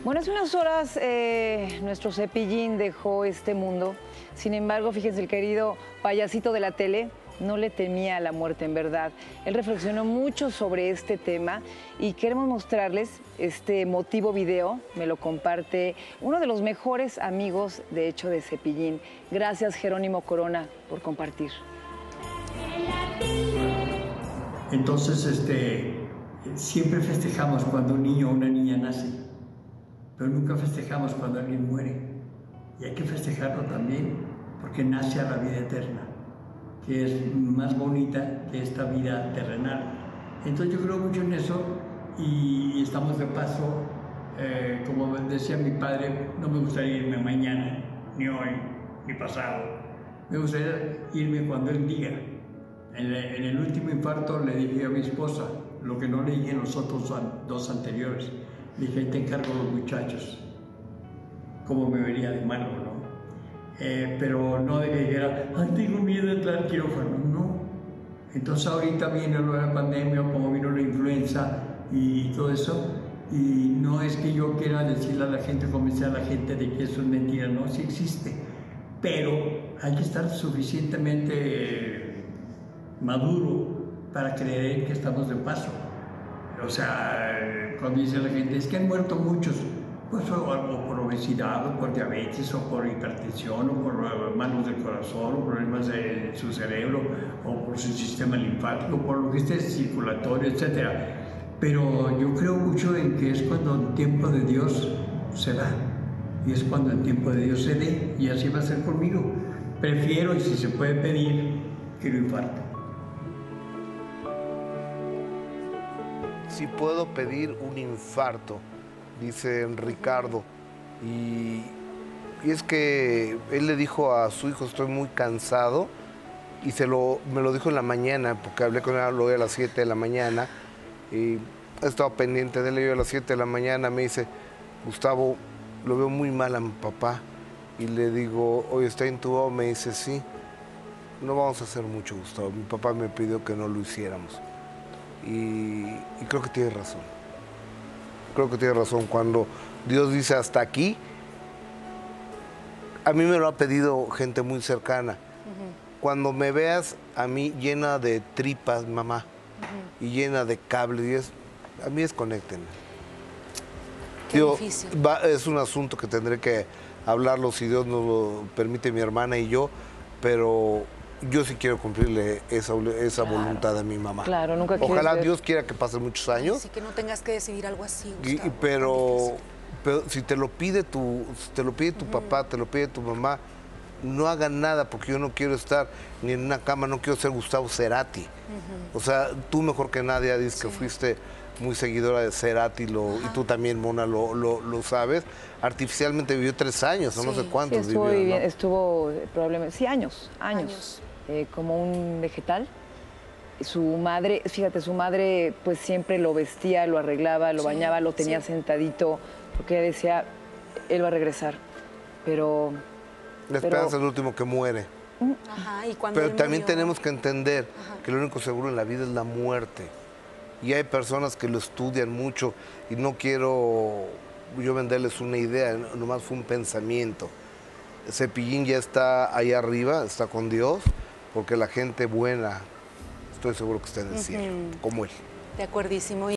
Bueno, hace unas horas nuestro Cepillín dejó este mundo. Sin embargo, fíjense, el querido payasito de la tele no le temía a la muerte, en verdad. Él reflexionó mucho sobre este tema y queremos mostrarles este emotivo video. Me lo comparte uno de los mejores amigos, de hecho, de Cepillín. Gracias, Jerónimo Corona, por compartir. Entonces, siempre festejamos cuando un niño o una niña nace, pero nunca festejamos cuando alguien muere. Y hay que festejarlo también, porque nace a la vida eterna, que es más bonita que esta vida terrenal. Entonces yo creo mucho en eso y estamos de paso. Como decía mi padre, no me gustaría irme mañana, ni hoy, ni pasado. Me gustaría irme cuando él diga. En el último infarto le dije a mi esposa, lo que no le dije en los otros dos anteriores. Le dije, te encargo a los muchachos. Cómo me vería de malo, ¿no? Pero no de que dijera, ay, tengo miedo de entrar al quirófano. No. Entonces ahorita viene la pandemia, como vino la influenza y todo eso. Y no es que yo quiera decirle a la gente, convencer a la gente de que eso es mentira, no, sí existe. Pero hay que estar suficientemente maduro para creer que estamos de paso. O sea, cuando dice la gente, es que han muerto muchos, pues o por obesidad, o por diabetes, o por hipertensión, o por malos del corazón, o problemas de su cerebro, o por su sistema linfático, por lo que esté circulatorio, etc. Pero yo creo mucho en que es cuando el tiempo de Dios se da, y es cuando el tiempo de Dios se dé, y así va a ser conmigo. Prefiero, y si se puede pedir, que lo infarto. Si puedo pedir un infarto, dice Ricardo, y es que él le dijo a su hijo, estoy muy cansado, y me lo dijo en la mañana, porque hablé con él hoy a las 7 de la mañana, y he estado pendiente de él, y a las 7 de la mañana me dice, Gustavo, lo veo muy mal a mi papá, y le digo, oye, ¿está intubado? Me dice, sí, no vamos a hacer mucho, Gustavo, mi papá me pidió que no lo hiciéramos. Y creo que tiene razón. Creo que tiene razón. Cuando Dios dice hasta aquí, a mí me lo ha pedido gente muy cercana. Cuando me veas a mí llena de tripas, mamá, y llena de cables, a mí desconéctenme. Qué difícil. Es un asunto que tendré que hablarlo si Dios nos lo permite, mi hermana y yo, pero yo sí quiero cumplirle esa voluntad a mi mamá. Claro, nunca Ojalá ver. Dios quiera que pasen muchos años. Así que no tengas que decidir algo así, Gustavo. Pero si te lo pide tu papá, te lo pide tu mamá, no hagan nada, porque yo no quiero estar ni en una cama, no quiero ser Gustavo Cerati. O sea, tú mejor que nadie dices que fuiste muy seguidora de Cerati, y tú también, Mona, lo sabes. Artificialmente vivió 3 años, no sé cuántos estuvo vivió, ¿no? Estuvo probablemente, sí, años. Como un vegetal. Su madre, fíjate, su madre pues siempre lo vestía, lo arreglaba, lo bañaba, lo tenía sentadito, porque ella decía, él va a regresar, pero... La esperanza es el último que muere. Ajá, y cuando pero también murió, tenemos que entender que lo único seguro en la vida es la muerte. Y hay personas que lo estudian mucho y no quiero yo venderles una idea, nomás fue un pensamiento. Cepillín ya está ahí arriba, está con Dios, porque la gente buena, estoy seguro que está en el cielo, como él. De acuerdísimo.